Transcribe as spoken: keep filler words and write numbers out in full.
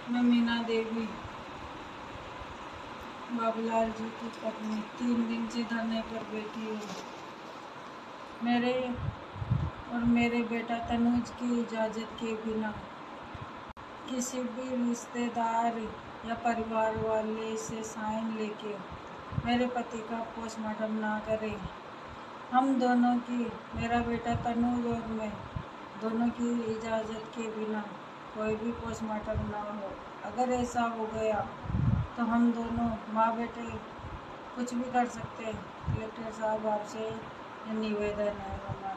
मैं मीना देवी बाबूलाल जी की पत्नी तीन दिन से धरने पर बैठी हूँ। मेरे और मेरे बेटा तनुज की इजाज़त के बिना किसी भी रिश्तेदार या परिवार वाले से साइन लेके मेरे पति का पोस्टमार्टम ना करें। हम दोनों की, मेरा बेटा तनुज और मैं दोनों की इजाज़त के बिना कोई भी पोस्टमार्टम ना हो। अगर ऐसा हो गया तो हम दोनों माँ बेटे कुछ भी कर सकते हैं। कलेक्टर साहब आपसे ये निवेदन है हमारा।